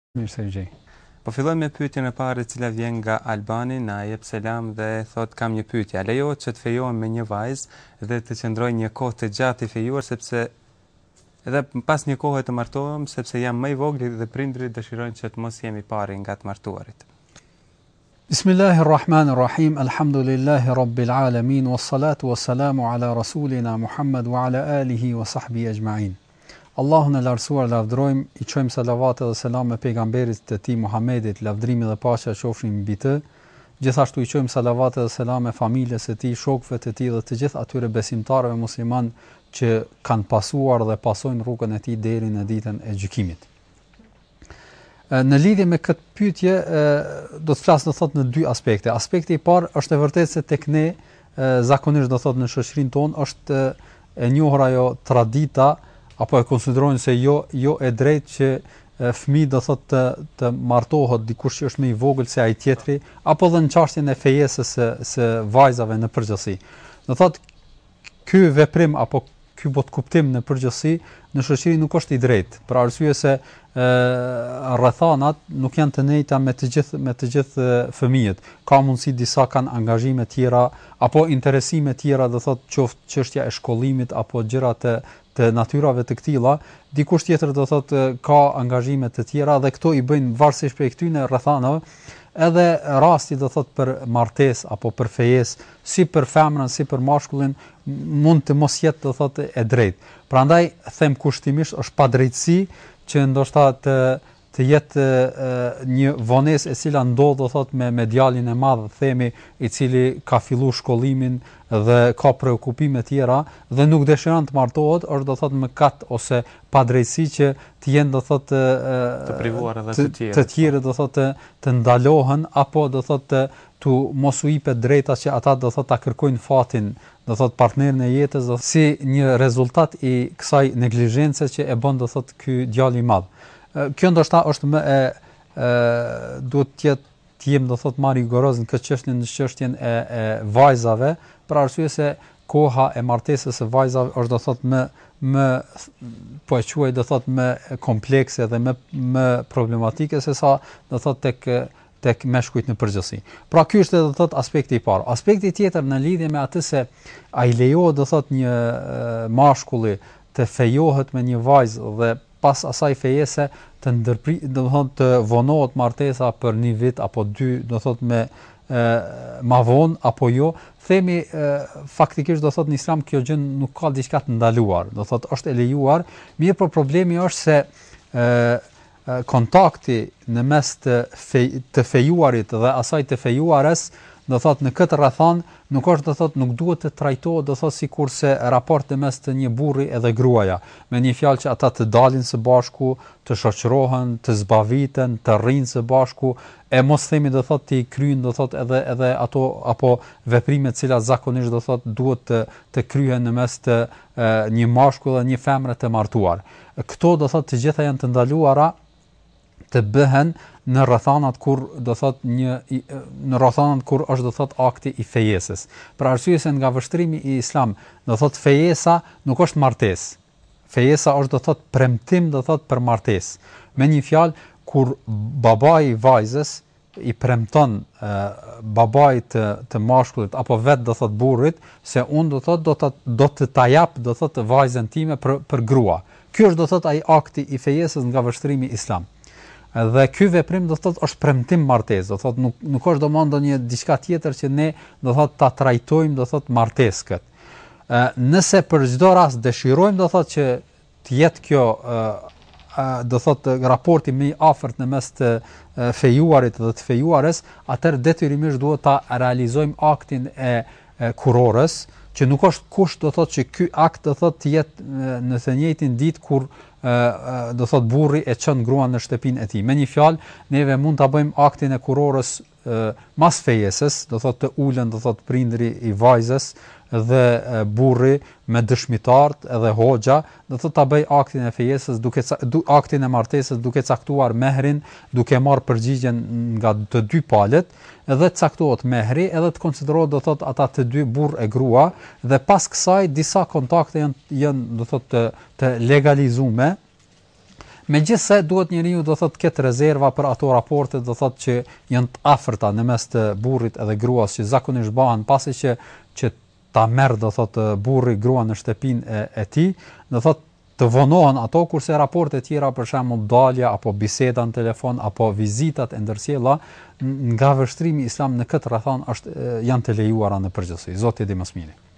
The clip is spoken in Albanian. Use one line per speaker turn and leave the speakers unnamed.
Mirë se u gjej.
Po filloj me pyetjen e parë e cila vjen nga Albani, na jep selam dhe thot kam një pyetje. A lejohet që të fejohem me një vajzë dhe të qëndroj një kohë të gjatë i fejuar sepse edhe pas një kohe të martohem sepse jam më i vogël dhe prindrit dëshirojnë që të mos jemi pari nga të martuarit.
Bismillahirrahmanirrahim. Alhamdulillahi rabbil alamin wassalatu wassalamu ala rasulina Muhammad wa ala alihi wa sahbihi ajma'in. Allahun e lartësuar lavdrojmë, i çojmë salavatet dhe selam me pejgamberit të tij Muhammedit, lavdrimi dhe paqja qofshin mbi të. Gjithashtu i çojmë salavatet dhe selam me familjes së tij, shokëve të tij dhe të gjithë atyre besimtarëve musliman që kanë pasuar dhe pasojnë rrugën e tij deri në ditën e gjykimit. Në lidhje me këtë pyetje do të flas në dy aspekte. Aspekti i parë është e vërtetë se tek ne zakonisht në shoqërinë tonë është e njohur ajo tradita apo e konsiderojnë se jo e drejtë që fëmijë të martohet dikush që është më i vogël se ai tjetri, apo dhe në çështjen e fejesës së vajzave në përgjithësi. Do thotë ky veprim apo ky kuptim në përgjithësi në shoqëri nuk është i drejtë, për arsye se rrethanat nuk janë të njëjta me të gjithë fëmijët. Ka mundësi disa kanë angazhime tjera apo interesime tjera, do thotë qoftë çështja e shkollimit apo gjëra të natyrave të këtilla, dikush tjetër do thotë ka angazhime të tjera dhe këto i bëjnë varësisht prej këtyre rrethanave, edhe rasti do thotë për martesë apo për fejesë, si për femrën si për mashkullin, mund të mos jetë do thotë e drejtë. Prandaj them kushtimisht është padrejtësi që ndoshta të jetë një vonesë e cila ndodh do thotë me djalin e madh, themi, i cili ka filluar shkollimin dhe ka preokupime tjera dhe nuk dëshiron të martohet, është do thotë mëkat ose padrejtësi që të jenë do thotë
të privuar edhe
të tjerë do thotë të ndalohen apo do thotë tu mos u jepet drejta që ata do thotë ta kërkojnë fatin, do thotë partnerin e jetës, si një rezultat i kësaj neglizhence që e bën do thotë ky djalë i madh. Kjo ndoshta është më duhet të jem do thotë më rigoroz në këtë çështje, në çështjen e vajzave, për arsye se koha e martesës së vajzave është do thotë më po e quaj do thotë më komplekse dhe më problematike se sa do thotë tek meshkujt në përgjithësi. Pra ky është do thotë aspekti i parë. Aspekti tjetër në lidhje me atë se ai lejohet do thotë një mashkulli të fejohet me një vajzë dhe pas asaj fejese do thotë të vonohet martesa për një vit apo dy, do thotë me ma vonë apo jo, themi faktikisht do thotë në Islam kjo gjë nuk ka diçka të ndaluar, do thotë është e lejuar, mirë por problemi është se kontakti në mes të fejuarit dhe asaj të fejuares, do thotë në këtë rrethan nuk është do thotë nuk duhet të trajtohet do thotë sikurse raporti mes të një burri edhe gruaja, me një fjalë që ata të dalin së bashku, të shoqërohen, të zbaviten, të rrinë së bashku, e mos themi do thotë të kryejnë do thotë edhe ato apo veprimet të cilat zakonisht do thotë duhet të kryhen në mes të një mashkulli dhe një femre të martuar. Këto do thotë të gjitha janë të ndaluara të bëhen në rrethanat kur do thotë në rrethanat kur është do thotë akti i fejesës. Për arsye se nga vështrimi i Islam, do thotë fejesa nuk është martesë. Fejesa është do thotë premtim do thotë për martesë. Me një fjalë, kur babai i vajzës i premton babait të mashkullit apo vet do thotë burrit se unë do thotë do të ta jap do thotë vajzën time për grua. Ky është do thotë ai akti i fejesës nga vështrimi Islam. Dhe ky veprim do thotë është premtim martesë, do thotë nuk është domosdoshmë ndonjë diçka tjetër që ne do thotë ta trajtojmë do thotë martesë kët. Nëse për çdo rast dëshirojmë do thotë që të jetë kjo do thotë raporti më i afërt në mes të fejuarit dhe të fejuares, atëherë detyrimisht duhet ta realizojmë aktin e kurorës, që nuk është kusht do thotë që ky akt do thotë të jetë në të njëjtin ditë kur do thot burri e çon gruan në shtëpinë e tij. Me një fjalë, neve mund ta bëjmë aktin e kurorës mas fejesës, do thot të ulën do thot prindri i vajzës dhe burri me dëshmitarët edhe hoxha, do thot ta bëj aktin e fejesës aktin e martesës duke caktuar mehrin, duke marrë përgjigjen nga të dy palët, edhe caktohet mehri, edhe të konsiderohet do thot ata të dy burr e grua, dhe pas kësaj disa kontakte janë do thot të legalizuar Megjithse duhet njeriu do thotë ketë rezerva për ato raporte do thotë që janë të afërta në mes të burrit edhe gruas që zakonisht bëhen pasi që ta merr do thotë burri gruan në shtëpinë e tij, do thotë të vonohen ato, kurse raporte tjera për shembull dalja apo biseda në telefon apo vizitat e ndërsjella nga vështrimi islam në këtë rrethon janë të lejuara në përgjithësi. Zoti i di më së miri.